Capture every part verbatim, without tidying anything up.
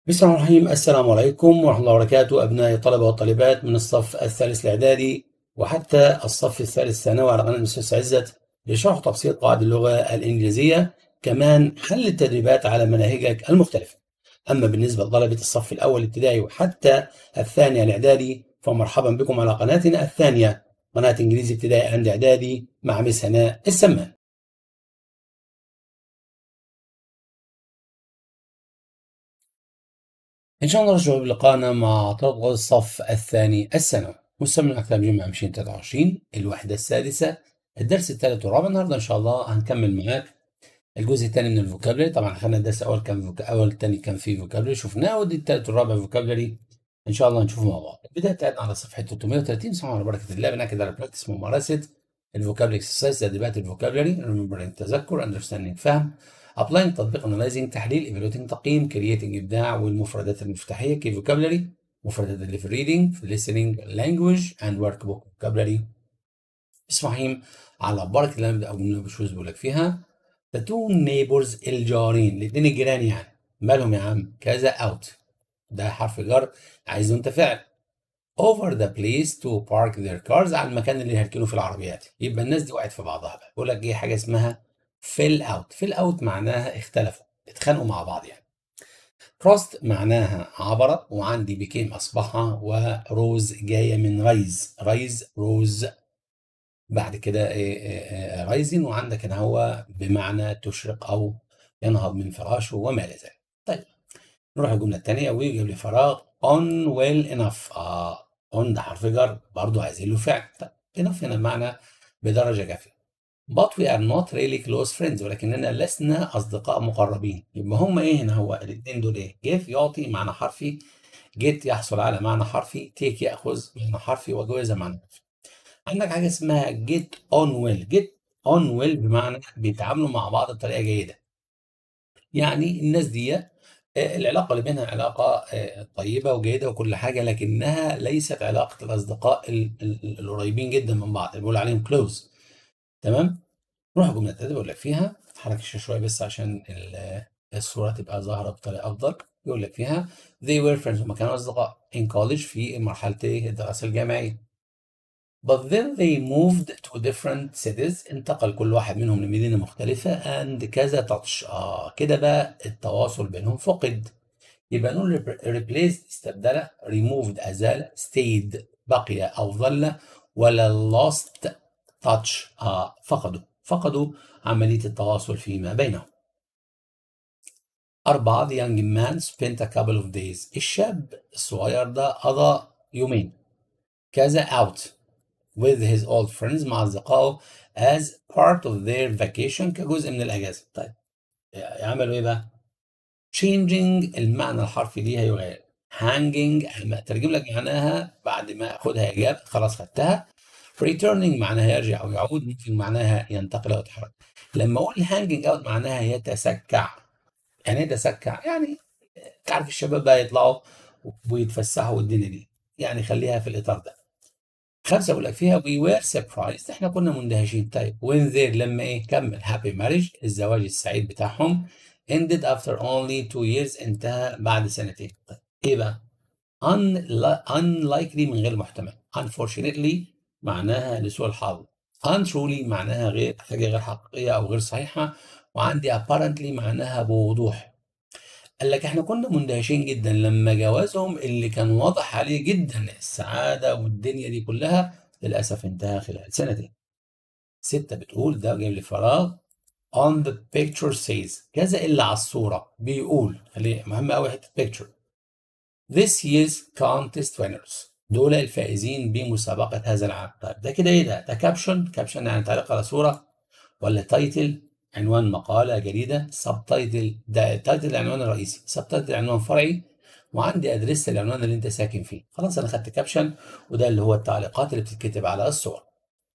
بسم الله الرحمن الرحيم. السلام عليكم ورحمة الله وبركاته أبناء الطلبة والطالبات من الصف الثالث الإعدادي وحتى الصف الثالث ثانوي على قناة الأستاذ عزت لشرح تبسيط قواعد اللغة الإنجليزية، كمان حل التدريبات على مناهجك المختلفة. أما بالنسبة لطلبة الصف الأول الابتدائي وحتى الثاني الإعدادي فمرحبا بكم على قناتنا الثانية، قناة إنجليزي ابتدائي أند إعدادي مع مس هناء السمان. إن شاء الله نرجع بلقائنا مع طلبة الصف الثاني الثانوي مستمر أكثر جمع ألفين وثلاثة وعشرين الوحدة السادسة الدرس الثالث والرابع. النهارده إن شاء الله هنكمل معاك الجزء الثاني من الفوكابلري. طبعا خدنا الدرس الأول كان فوك... أول الثاني كان فيه فوكابلري شفناه، ودي الثالث والرابع فوكابلري إن شاء الله نشوفه مع بعض. البداية بتاعتنا على صفحة ثلاثمائة وثلاثين. سبحان على بركة الله بنأكد على براكتس ممارسة الفوكابلري اكسرسايز تدريبات الفوكابلري ريمبرينج تذكر اندرستاندينج فهم ابلاينج تطبيق انالايزنج تحليل ايفالويتنج تقييم كرييتنج ابداع والمفردات المفتاحيه كي فوكابلري مفردات اللي في الريدنج في الليسننج لانجويج اند ورك بوك فوكابلري. اسمعهم على بركه الله نبدا اول بشوز بقول لك فيها the two neighbors الجارين الاثنين الجيران يعني مالهم يا عم كذا اوت ده حرف جر عايزه انت فعل over the place to park their cars على المكان اللي هيركنوا في العربيات. يبقى الناس دي وقعت في بعضها بقى. بيقول لك ايه حاجه اسمها fill out. fill out معناها اختلفوا اتخانقوا مع بعض يعني. crossed معناها عبر، وعندي became اصبحها، وروز جايه من ريز ريز روز بعد كده ايه رايزين، وعندك هنا هو بمعنى تشرق او ينهض من فراشه وما الى ذلك. طيب نروح الجمله الثانيه ويجيب لي فراغ on well enough. اه on ده حرف جر برضه عايزين له فعل. طيب enough هنا بمعنى بدرجه كافيه. but we are not really close friends ولكننا لسنا اصدقاء مقربين. يبقى هم ايه هنا هو الاثنين دول ايه؟ give يعطي معنى حرفي، get يحصل على معنى حرفي، take ياخذ معنى حرفي، وجوازه معنى حرفي. عندك حاجه اسمها get on well. get on well بمعنى بيتعاملوا مع بعض بطريقه جيده. يعني الناس دي العلاقة اللي بينها علاقة طيبة وجيدة وكل حاجة، لكنها ليست علاقة الأصدقاء ال- ال- القريبين جدا من بعض اللي بيقول عليهم كلوز. تمام؟ نروح الجملة التالتة بيقول لك فيها اتحرك الشاشة شوية بس عشان ال- الصورة تبقى ظاهرة بطريقة أفضل. بيقول لك فيها they were friends هم كانوا أصدقاء in college في مرحلة الدراسة الجامعية. But then they moved to different cities انتقل كل واحد منهم لمدينة مختلفة and كذا تاتش. آه كده بقى التواصل بينهم فقد. يبقى نقول replaced استبدل، removed أزال، stayed بقي أو ظل، ولا lost touch آه فقدوا فقدوا عملية التواصل فيما بينهم. أربعة the young man spent a couple of days الشاب الصغير ده قضى يومين كذا out with his old friends مع أصدقائه as part of their vacation كجزء من الأجازة. طيب يعملوا إيه بقى؟ changing المعنى الحرفي ليها يغير. hanging ترجم لك معناها بعد ما اخدها اجابه خلاص خدتها. returning معناها يرجع او يعود، ممكن معناها ينتقل او يتحرك. لما اقول hanging out معناها يتسكع. يعني ايه يتسكع؟ يعني تعرف الشباب بقى يطلعوا ويتفسحوا والدنيا دي، يعني خليها في الاطار ده. خمسه اقول لك فيها we were surprised احنا كنا مندهشين. طيب when their لما ايه كمل happy marriage الزواج السعيد بتاعهم ended after only two years انتهى بعد سنتين. طيب ايه بقى؟ Unli- unlikely من غير محتمل. unfortunately معناها لسوء الحظ. untruly معناها غير حاجه غير حقيقيه او غير صحيحه. وعندي apparently معناها بوضوح. قال لك احنا كنا مندهشين جدا لما جوازهم اللي كان واضح عليه جدا السعاده والدنيا دي كلها للاسف انتهى خلال سنتين. ستة بتقول ده جايب لي فراغ on the picture says كذا اللي على الصورة بيقول. خليه مهم قوي حتة picture. This year's contest winners دول الفائزين بمسابقة هذا العام. طيب ده كده ايه ده؟ ده كابشن. كابشن يعني تعليق على صورة، ولا تايتل عنوان مقالة جديدة. سب تايتل ده التايتل العنوان الرئيسي، سب تايتل عنوان فرعي، وعندي ادريس العنوان اللي انت ساكن فيه. خلاص انا خدت كابشن وده اللي هو التعليقات اللي بتتكتب على الصور.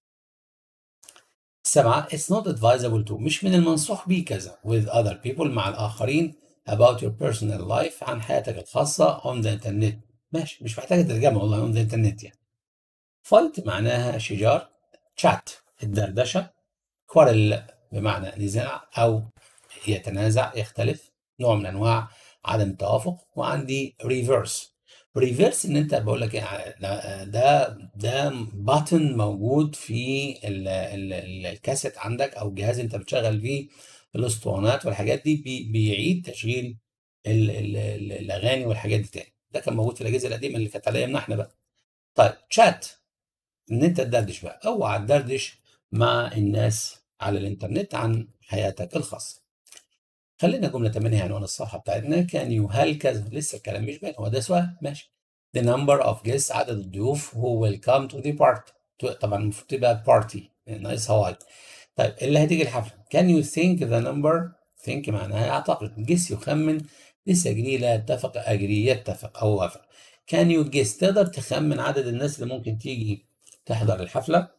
سبعة it's not advisable to مش من المنصوح بيه كذا with other people مع الآخرين about your personal life عن حياتك الخاصة on the internet. ماشي مش محتاجة ترجمة والله on the internet يعني. fight معناها شجار، chat الدردشة، quarrel بمعنى نزاع أو يتنازع يختلف، نوع من أنواع عدم التوافق، وعندي ريفرس. ريفرس ان انت بقول لك يعني ده ده ده باتن موجود في ال ال ال الكاسيت عندك او الجهاز انت بتشغل فيه الاسطوانات والحاجات دي، بي بيعيد تشغيل ال ال ال الاغاني والحاجات دي تاني. ده كان موجود في الاجهزه القديمه اللي كانت على ايامنا احنا بقى. طيب شات، ان انت تدردش بقى، اوعى تدردش مع الناس على الانترنت عن حياتك الخاصه. خلينا جمله تمانية عنوان الصفحه بتاعتنا. كان يو هل كذا، لسه الكلام مش باين، هو ده سؤال ماشي. the number of guests، عدد الضيوف who will come to the party. طبعا المفروض تبقى party ناقص هواي. طيب اللي هتيجي الحفله. can you think the number، think معناها يعتقد، guess يخمن، لسه جري لا يتفق، اجري يتفق او وافق. can you guess، تقدر تخمن عدد الناس اللي ممكن تيجي تحضر الحفله.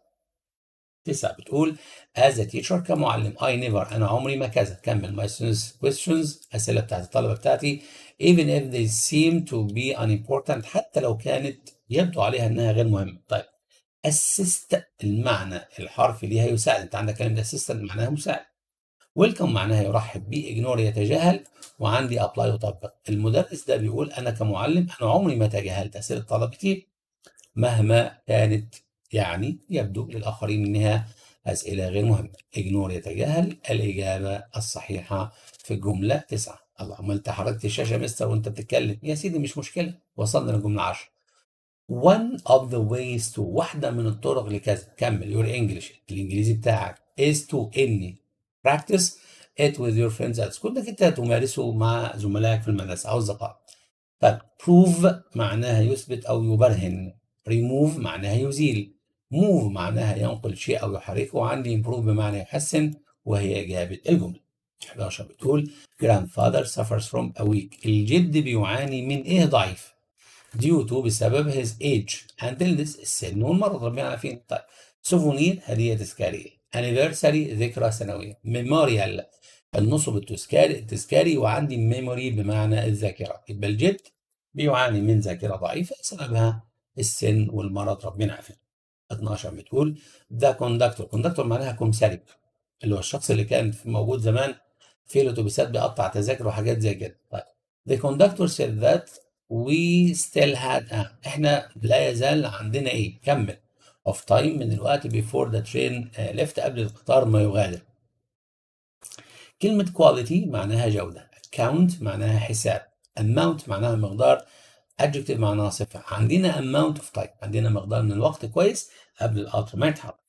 تسعة بتقول as a teacher، كمعلم I never، أنا عمري ما كذا. كمل my students questions، أسئلة بتاعت الطلبة بتاعتي even if they seem to be unimportant، حتى لو كانت يبدو عليها إنها غير مهمة. طيب assist، المعنى الحرفي ليها يساعد، أنت عندك كلمة assistant معناها مساعد. welcome معناها يرحب بيه، ignore يتجاهل، وعندي apply يطبق. المدرس ده بيقول أنا كمعلم أنا عمري ما تجاهلت أسئلة طلبتي مهما كانت يعني يبدو للآخرين إنها أسئلة غير مهمة. ignore يتجاهل، الإجابة الصحيحة في الجملة تسعة. الله، أمال أنت حركت الشاشة يا مستر وأنت بتتكلم؟ يا سيدي مش مشكلة، وصلنا للجملة عشرة. one of the ways to، واحدة من الطرق لكذا. كمل your English، الإنجليزي بتاعك is to إني practice it with your friends at school، إنك أنت تمارسه مع زملائك في المدرسة أو أصدقائك. طيب prove معناها يثبت أو يبرهن، remove معناها يزيل، move معناها ينقل شيء أو يحركه، وعندي improve بمعنى يحسن، وهي إجابة الجملة. حداشر بتقول grandfather suffers from a weak، الجد بيعاني من إيه ضعيف؟ due to بسبب his age and illness، السن والمرض، ربنا عارفين. طيب souvenir هدية تذكارية، anniversary ذكرى سنوية، memorial النصب التذكاري التذكاري، وعندي memory بمعنى الذاكرة. يبقى الجد بيعاني من ذاكرة ضعيفة سببها السن والمرض، ربنا عارفين. اتناشر بتقول the conductor، conductor معناها كمثري، اللي هو الشخص اللي كان موجود زمان في الاتوبيسات بيقطع تذاكر وحاجات زي كده. طيب the conductor said that we still had a، احنا لا يزال عندنا ايه؟ كمل of time من الوقت before the train left، قبل القطار ما يغادر. كلمة quality معناها جودة، count معناها حساب، amount معناها مقدار، adjective معناها صفة. عندنا amount of time، عندنا مقدار من الوقت كويس قبل القطر ما يتحرك.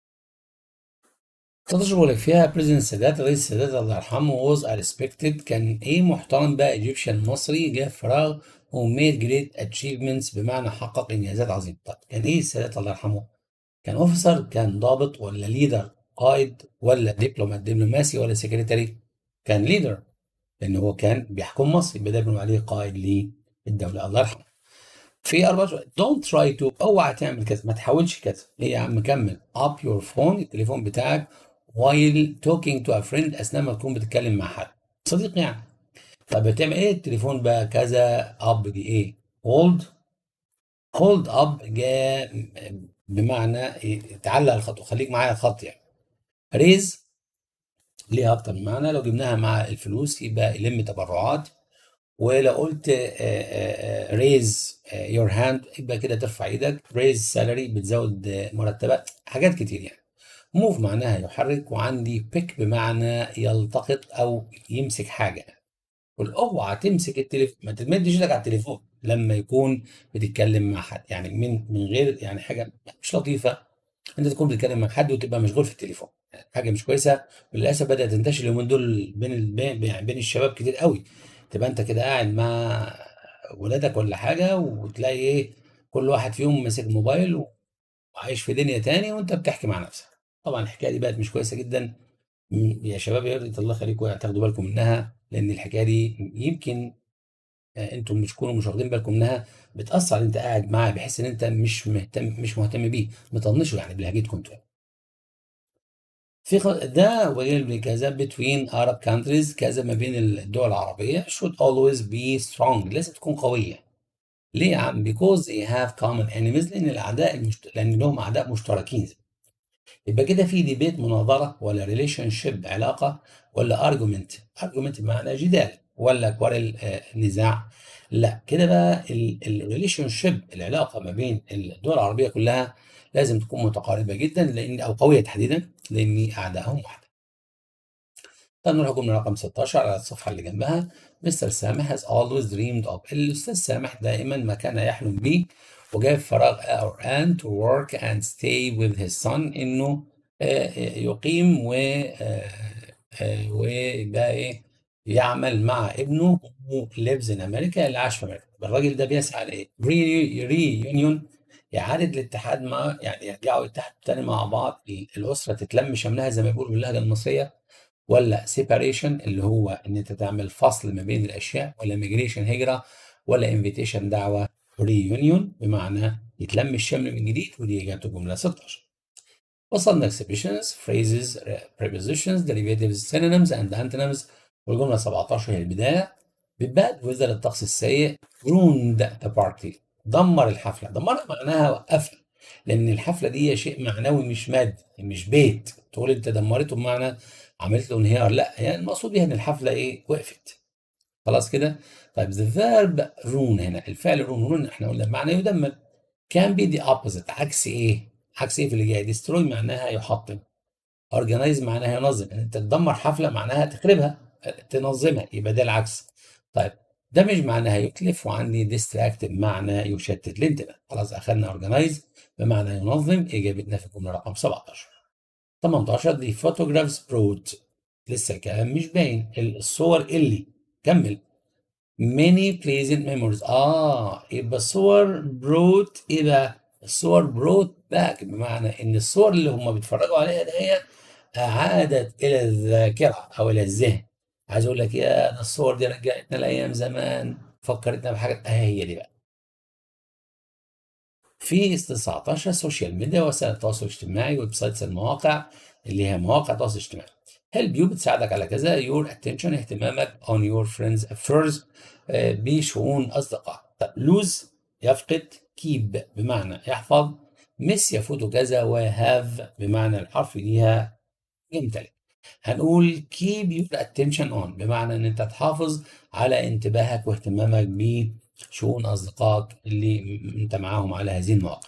تلتاشر بقول لك فيها بريزنت السادات، رئيس السادات الله يرحمه was a respected، كان ايه محترم بقى، ايجيبشن مصري جه فراغ who made great achievements بمعنى حقق انجازات عظيمه. طيب كان ايه السادات الله يرحمه؟ كان اوفيسر، كان ضابط، ولا ليدر قائد، ولا دبلومات دبلوماسي، ولا سكرتاري؟ كان ليدر، لان هو كان بيحكم مصر، يبقى ده بنقول عليه قائد للدوله الله يرحمه. في أربعة don't try to، اوعى تعمل كذا، ما تحاولش كذا. ايه يا عم كمل up your phone، التليفون بتاعك while talking to a friend، اثناء ما تكون بتتكلم مع حد صديق يعني. طب بتعمل ايه التليفون بقى كذا up دي ايه؟ hold hold up جاء بمعنى إيه؟ تعلق الخط وخليك معايا الخط يعني. raise ليها اكتر من معنى، لو جبناها مع الفلوس يبقى يلم تبرعات، ولو قلت ريز يور هاند يبقى كده ترفع ايدك، ريز سالري بتزود مرتبات، حاجات كتير يعني. موف معناها يحرك، وعندي بيك بمعنى يلتقط او يمسك حاجه. قول اوعى تمسك التليفون، ما تمدش ايدك على التليفون لما يكون بتتكلم مع حد، يعني من من غير يعني حاجه مش لطيفه انت تكون بتتكلم مع حد وتبقى مشغول في التليفون، يعني حاجه مش كويسه. وللاسف بدات تنتشر اليومين دول بين ال- بين يعني بين الشباب كتير قوي. تبقى انت كده قاعد مع ولادك ولا حاجه، وتلاقي ايه، كل واحد فيهم ماسك موبايل وعايش في دنيا تاني وانت بتحكي مع نفسك. طبعا الحكايه دي بقت مش كويسه جدا. م- يا شباب يا ريت الله يخليكم يعني تاخدوا بالكم منها، لان الحكايه دي يمكن آه، انتم مش تكونوا مش واخدين بالكم منها، بتاثر انت قاعد معاه بحيث ان انت مش مهتم مش مهتم بيه، مطنشه يعني بلهجتكم انتوا. في خ... ده ويل كذا between Arab countries، كذا ما بين الدول العربية should always be strong، لازم تكون قوية. ليه يا عم؟ because they have common enemies، لأن الأعداء المشت... لأن لهم أعداء مشتركين. يبقى كده في ديبيت مناظرة، ولا relationship علاقة، ولا argument. argument بمعنى جدال. ولا أكواريل آه، نزاع؟ لا، كده بقى الريليشن شيب، العلاقة ما بين الدول العربية كلها لازم تكون متقاربة جدا، لأن أو قوية تحديدا، لأن أعدائهم واحد. طب نروح جملة رقم ستاشر على الصفحة اللي جنبها. مستر سامح has always dreamed of. الأستاذ سامح دائما ما كان يحلم به، وجاء في فراغ our aunt to work and stay with his son، إنه آه، آه، يقيم و آه، آه، ويبقى إيه، يعمل مع ابنه who lives in America، اللي عاش في أمريكا. الراجل ده بيسعى لإيه؟ reunion، إعادة الاتحاد مع، يعني يرجعوا يتحدوا تاني مع بعض، الأسرة تتلم شملها زي ما بيقولوا باللهجة المصرية، ولا سيباريشن اللي هو ان انت تعمل فصل ما بين الاشياء، ولا ميجريشن هجره، ولا انفيتيشن دعوه، ريونيون بمعنى يتلم الشمل من جديد. ودي اجابه الجمله ستاشر. وصلنا expressions phrases prepositions derivatives synonyms and antonyms. والجمله سبعتاشر هي البدايه. بباد وذر الطقس السيء ruined the party، دمر الحفله. دمرها معناها وقفها، لان الحفله دي شيء معنوي مش مادي، مش بيت تقول انت دمرته بمعنى عملت له انهيار، لا، يعني المقصود بيها ان الحفله ايه، وقفت. خلاص كده. طيب the verb ruin، هنا الفعل ruin، ruin احنا قلنا بمعنى يدمر. can be the opposite، عكس ايه؟ عكس ايه في اللي جاي؟ destroy معناها يحطم، organize معناها ينظم. يعني انت تدمر حفله معناها تخربها، تنظمها، يبقى ده العكس. طيب ده مش معناها يتلف، وعندي distract بمعنى يشتت الانتباه. خلاص اخذنا organize بمعنى ينظم، اجابتنا في الجمله رقم سبعتاشر. تمنتاشر دي photographs brought، لسه الكلام مش باين، الصور اللي، كمل. many pleasant memories، اه يبقى الصور brought ايه بقى؟ الصور brought back بمعنى ان الصور اللي هم بيتفرجوا عليها ده هي اعادت الى الذاكره او الى الذهن. عايز اقول لك يا ده الصور دي رجعتنا لايام زمان، فكرتنا بحاجات، اه هي دي بقى. في تسعتاشر سوشيال ميديا، وسائل التواصل الاجتماعي، ويب سايتس، المواقع اللي هي مواقع التواصل الاجتماعي. هيلب يو بتساعدك على كذا، يور اتنشن اهتمامك، اون يور فريندز افيرز بشؤون اصدقائك. طب لوز يفقد، كيب بمعنى يحفظ، مس يفوت كذا، وهاف بمعنى الحرف ليها يمتلك. هنقول keep your attention on بمعنى ان انت تحافظ على انتباهك واهتمامك بشؤون اصدقائك اللي انت معاهم على هذه المواقع.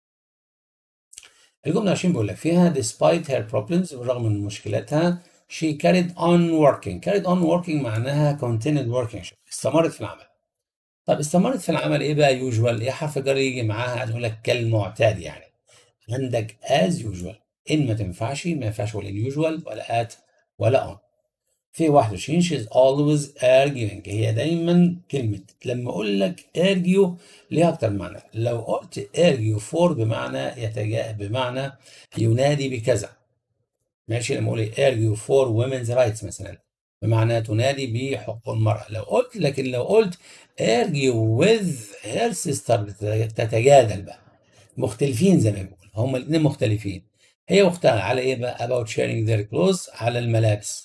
الجملة عشرين بيقول لك فيها despite her problems، بالرغم من مشكلاتها، she carried on working. carried on working معناها continued working، استمرت في العمل. طب استمرت في العمل ايه بقى؟ usual، ايه حرف جر يجي معاها؟ عايز اقول لك كالمعتاد يعني. عندك as usual، ان ما تنفعش، ما ينفعش ولا usual ولا at ولا on. في واحد وعشرين she's always arguing، هي دايما كلمة لما أقول لك argue ليها أكتر من معنى. لو قلت argue for بمعنى يتجا بمعنى ينادي بكذا، ماشي. لما أقول argue for women's rights مثلا بمعنى تنادي بحقوق المرأة. لو قلت لكن لو قلت argue with her sister تتجادل بقى، مختلفين زي ما بيقول، هما الاثنين مختلفين. هي واختها على ايه بقى؟ about sharing their clothes، على الملابس.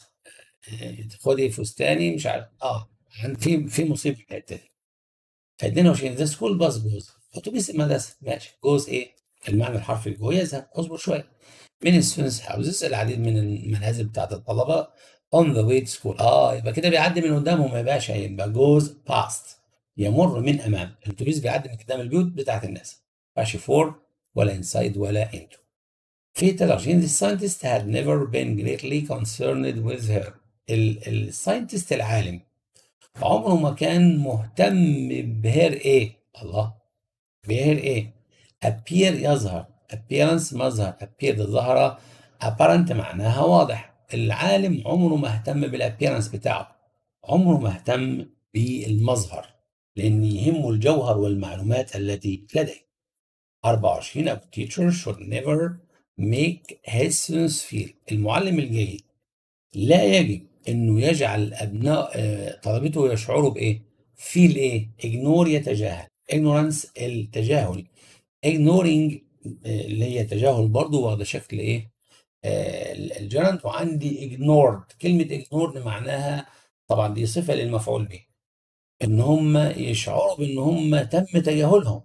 خدي فستاني مش عارف، اه عن- في في مصيبه في الحته دي. فادينا وشين ذا سكول باص جوز، اتوبيس المدرسه، ماشي. جوز ايه؟ المعنى الحرفي جو يذهب، اصبر شويه. من ستودنتس هاوسز، العديد من المنازل بتاعت الطلبه. اون ذا واي تو سكول، اه يبقى كده بيعدي من قدامهم يا باشا، يبقى جوز باست، يمر من امام. الاتوبيس بيعدي من قدام البيوت بتاعت الناس، ما ينفعش فور ولا انسايد ولا انتو. في تلاتة وعشرين the scientist had never been greatly concerned with her. الساينتست العالم عمره ما كان مهتم بهير ايه؟ الله، بهير ايه؟ appear يظهر، appearance مظهر، appear ده ظهر، apparent معناها واضح. العالم عمره ما اهتم بالappearance بتاعه، عمره ما اهتم بالمظهر، لأن يهمه الجوهر والمعلومات التي لديه. أربعة وعشرين a teacher should never make his students feel، المعلم الجيد لا يجب انه يجعل ابناء آه، طلبته يشعروا بايه؟ feel ايه؟ ignore يتجاهل، ignorance التجاهل، ignoring آه، اللي هي تجاهل برضو، واخده شكل ايه؟ آه، الجرند. وعندي ignored، كلمه ignored معناها طبعا دي صفه للمفعول به، ان هم يشعروا بان هم تم تجاهلهم،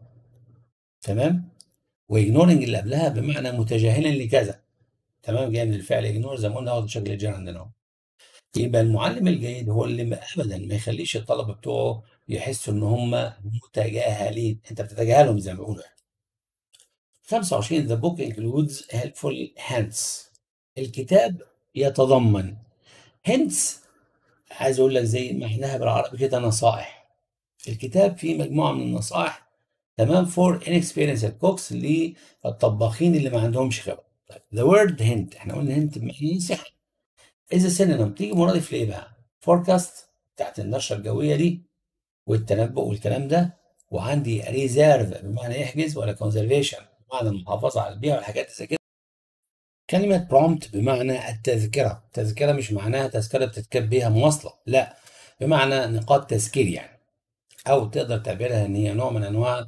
تمام. واجنورنج اللي قبلها بمعنى متجاهلا لكذا، تمام، جاي من الفعل اجنور زي ما قلنا واخد شكل الجير عندنا اهو. يبقى المعلم الجيد هو اللي ما ابدا ما يخليش الطلبه بتوعه يحسوا ان هم متجاهلين، انت بتتجاهلهم زي ما بيقولوا. خمسة وعشرين the book includes helpful hints. الكتاب يتضمن hints، عايز اقول لك زي معناها بالعربي كده نصائح. الكتاب فيه مجموعه من النصائح، تمام، for inexperienced cooks، للطباخين اللي ما عندهمش خبره. طيب the word hint، احنا قلنا hint بمعنى نصيحه. اذا synonym تيجي مرادف ليه بقى؟ forecast بتاعت النشره الجويه دي والتنبؤ والكلام ده، وعندي reserve بمعنى يحجز، ولا conservation بمعنى المحافظه على البيئه والحاجات زي كده. كلمة prompt بمعنى التذكرة. التذكرة مش معناها تذكرة بتتكتب بيها مواصلة، لا، بمعنى نقاط تذكير يعني، أو تقدر تعتبرها إن هي نوع من أنواع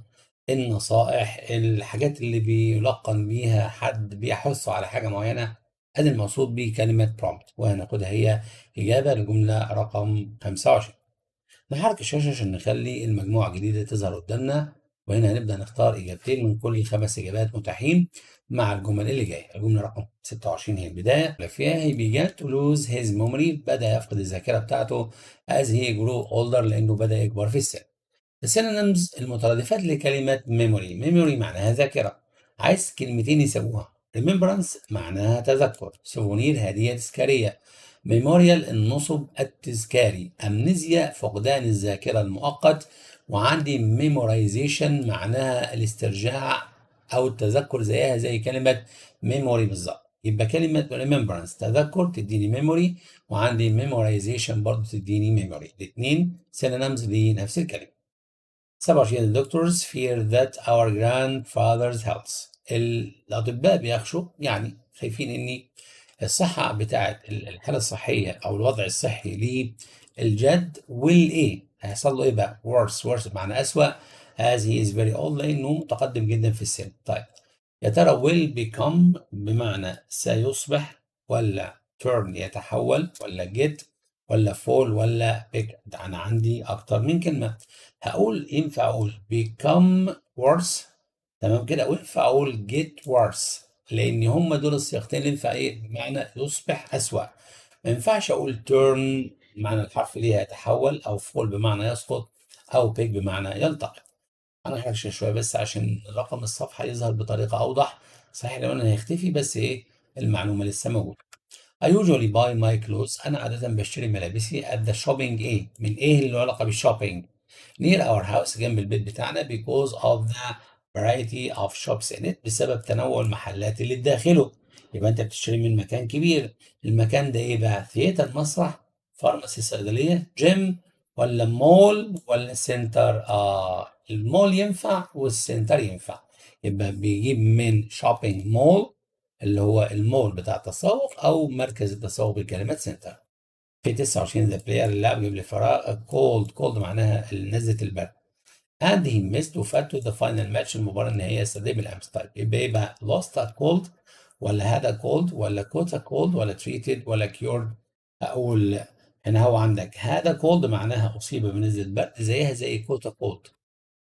النصائح، الحاجات اللي بيلقن بيها حد بيحثه على حاجة معينة. أدي المقصود بكلمة prompt، وهناخدها هي إجابة للجملة رقم خمسة وعشرين. نحرك الشاشة عشان نخلي المجموعة الجديدة تظهر قدامنا، وهنا هنبدأ نختار إجابتين من كل خمس إجابات متاحين مع الجمل اللي جاية. الجملة رقم ستة وعشرين هي البداية، فيها he began to lose his memory، بدأ يفقد الذاكرة بتاعته as he grew older، لأنه بدأ يكبر في السن. السينونيمز المترادفات لكلمة memory. memory معناها ذاكرة، عايز كلمتين يساووها. remembrance معناها تذكر. souvenir هدية تذكارية. ميموريال النصب التذكاري. امنيزيا فقدان الذاكرة المؤقت. وعندي ميمورايزيشن معناها الاسترجاع او التذكر، زيها زي كلمة ميموري بالظبط. يبقى كلمة remembrance تذكر تديني ميموري، وعندي ميمورايزيشن برضه تديني ميموري، الاثنين synonyms لنفس الكلمة. سبعة وعشرين the doctors fear that our grandfather's health. الأطباء بيخشوا يعني خايفين إن الصحة بتاعت الحالة الصحية أو الوضع الصحي للجد والإيه هيحصل له إيه بقى؟ worse. worse بمعنى أسوأ as he is very old، لأنه متقدم جدا في السن. طيب يا ترى will become بمعنى سيصبح، ولا turn يتحول، ولا get، ولا fall، ولا pick؟ أنا عندي أكتر من كلمة. هقول ينفع أقول become worse، تمام كده، وينفع أقول get worse، لأن هم دول الصيغتين اللي ينفع إيه بمعنى يصبح أسوأ. ما ينفعش أقول turn بمعنى الحرف ليه يتحول، أو fall بمعنى يسقط، أو pick بمعنى يلتقط. أنا هحركش شوية بس عشان رقم الصفحة يظهر بطريقة أوضح. صحيح لو أنا هيختفي، بس إيه المعلومة لسه موجودة. I usually buy my clothes. أنا عادة بشتري ملابسي at the shopping إيه من إيه اللي له علاقة بالشوبينج near our house جنب البيت بتاعنا because of the variety of shops in it، بسبب تنوع المحلات اللي بداخله. يبقى أنت بتشتري من مكان كبير. المكان ده إيه بقى؟ ثياتر، مسرح، فارماسي، صيدلية، جيم، ولا مول، ولا سنتر؟ آه المول ينفع والسنتر ينفع. يبقى بيجيب من shopping مول اللي هو المول بتاع التسوق، او مركز التسوق بالكلمات سنتر. في تسعة وعشرين the player اللاعب قبل فراغ cold. cold معناها نزلة البرد. and he missed وفات to the final match المباراة النهائية يسترداي بالامس. طيب يبقى ايه بقى؟ lost a cold، ولا had a cold، ولا caught a cold، ولا treated، ولا cured؟ اقول هنا هو عندك had a cold معناها اصيب بنزلة برد، زيها زي caught a cold.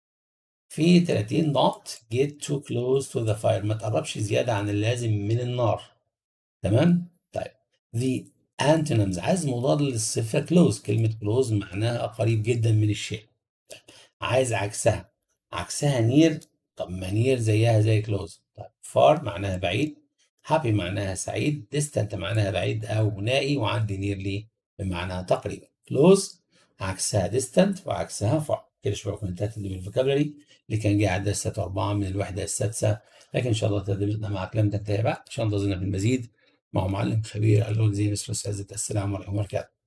في ثلاثين not get too close to the fire، ما تقربش زيادة عن اللازم من النار. تمام؟ طيب the antonyms عايز مضاد للصفة close. كلمة close معناها قريب جدا من الشيء. طيب عايز عكسها. عكسها near. طب ما near زيها زي close. طيب far معناها بعيد. happy معناها سعيد. distant معناها بعيد أو نائي. وعندي nearly بمعنى تقريبا. close عكسها distant وعكسها far. كده شوية كومنتات اللي بالفوكابلري اللي كان جاي على الدرس أربعة من الوحدة السادسة. لكن إن شاء الله تدريبنا معك لم تنتهي بعد، إن شاء الله انتظرونا في المزيد مع معلم خبير اللغة الإنجليزية مستر عزت. السلام عليكم ورحمة الله وبركاته.